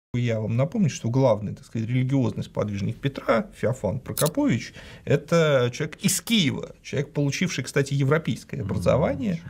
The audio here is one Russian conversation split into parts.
Я вам напомню, что главный, так сказать, религиозный сподвижник Петра, Феофан Прокопович, это человек из Киева, человек, получивший, кстати, европейское образование,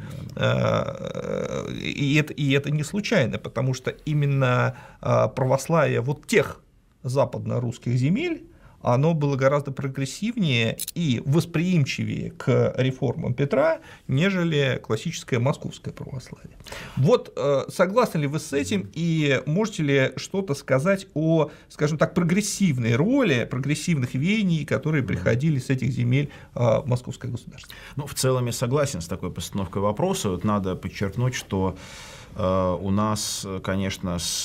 и это не случайно, потому что именно православие вот тех западно-русских земель, оно было гораздо прогрессивнее и восприимчивее к реформам Петра, нежели классическое московское православие. Вот согласны ли вы с этим и можете ли что-то сказать о, скажем так, прогрессивной роли, прогрессивных веяний, которые приходили с этих земель в московское государство? Ну, в целом я согласен с такой постановкой вопроса. Вот надо подчеркнуть, что у нас, конечно, с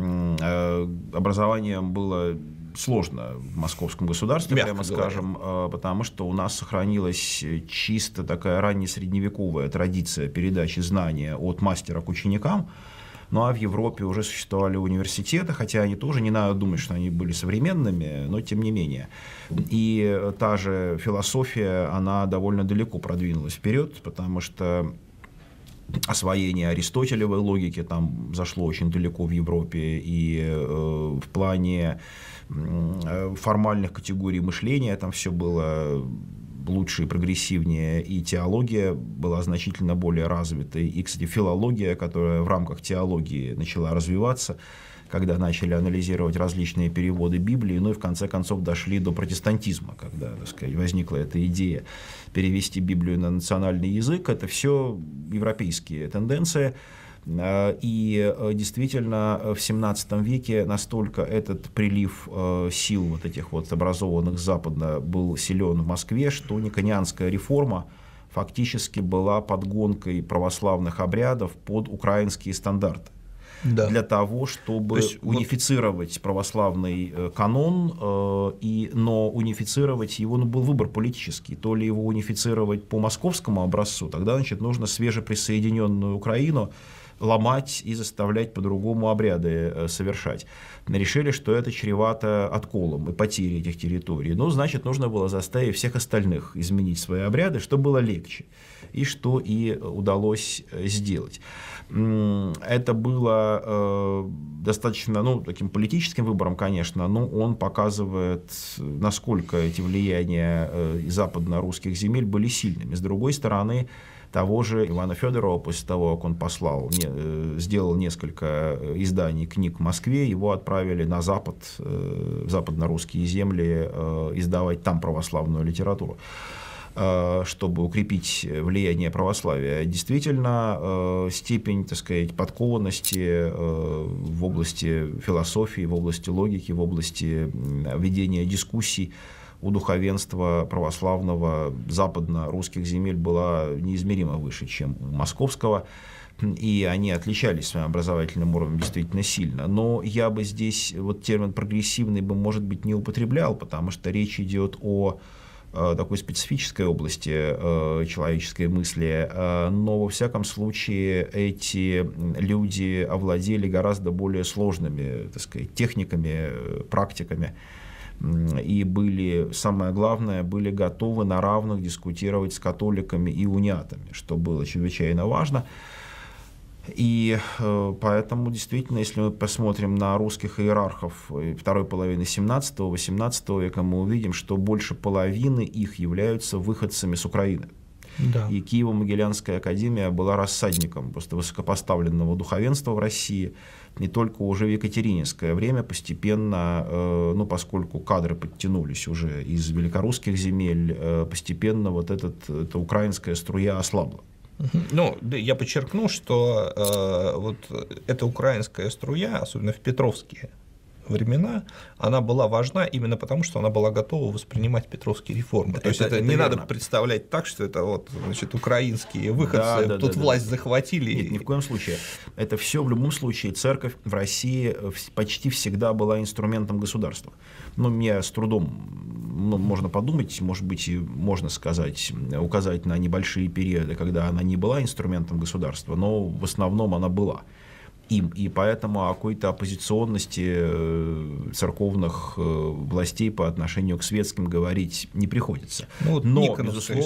образованием было сложно в московском государстве, мягко прямо говоря, скажем, потому что у нас сохранилась чисто такая раннесредневековая традиция передачи знания от мастера к ученикам. Ну а в Европе уже существовали университеты, хотя они тоже, не надо думать, что они были современными, но тем не менее. И та же философия, она довольно далеко продвинулась вперед, потому что освоение аристотелевой логики там зашло очень далеко в Европе, и в плане формальных категорий мышления там все было лучше и прогрессивнее, и теология была значительно более развитой, и, кстати, филология, которая в рамках теологии начала развиваться, когда начали анализировать различные переводы Библии, ну и в конце концов дошли до протестантизма, когда, так сказать, возникла эта идея перевести Библию на национальный язык. Это все европейские тенденции. И действительно в XVII веке настолько этот прилив сил вот этих вот образованных западно был силен в Москве, что никонианская реформа фактически была подгонкой православных обрядов под украинские стандарты. Да. Для того, чтобы унифицировать православный канон, но унифицировать его, был выбор политический. То ли его унифицировать по московскому образцу, тогда, значит, нужно свежеприсоединенную Украину ломать и заставлять по-другому обряды совершать. Решили, что это чревато отколом и потерей этих территорий. Ну, значит, нужно было заставить всех остальных изменить свои обряды, что было легче, и что и удалось сделать. Это было достаточно, таким политическим выбором, конечно, но он показывает, насколько эти влияния западно-русских земель были сильными. С другой стороны, того же Ивана Федорова, после того, как он сделал несколько изданий книг в Москве, его отправили на Запад, в западно-русские земли, издавать там православную литературу, чтобы укрепить влияние православия. Действительно, степень, так сказать, подкованности в области философии, в области логики, в области ведения дискуссий у духовенства православного западно-русских земель была неизмеримо выше, чем у московского, и они отличались своим образовательным уровнем действительно сильно. Но я бы здесь вот термин «прогрессивный» бы, может быть, не употреблял, потому что речь идет о такой специфической области человеческой мысли, но во всяком случае эти люди овладели гораздо более сложными, так сказать, техниками, практиками, и были, самое главное, были готовы на равных дискутировать с католиками и униатами, что было чрезвычайно важно. И поэтому, действительно, если мы посмотрим на русских иерархов второй половины 17-18 века, мы увидим, что больше половины их являются выходцами с Украины. Да. И Киево-Могилянская академия была рассадником просто высокопоставленного духовенства в России. Не только уже в екатерининское время постепенно, поскольку кадры подтянулись уже из великорусских земель, постепенно вот эта украинская струя ослабла. Ну, я подчеркну, что вот эта украинская струя, особенно в петровские времена, она была важна именно потому, что она была готова воспринимать петровские реформы. То есть это не надо представлять так, что это вот, значит, украинские выходцы тут власть захватили. Нет, ни в коем случае. Это все в любом случае церковь в России почти всегда была инструментом государства. Мне с трудом можно подумать, может быть, и можно сказать, указать на небольшие периоды, когда она не была инструментом государства, но в основном она была им. И поэтому о какой-то оппозиционности церковных властей по отношению к светским говорить не приходится. Но, безусловно,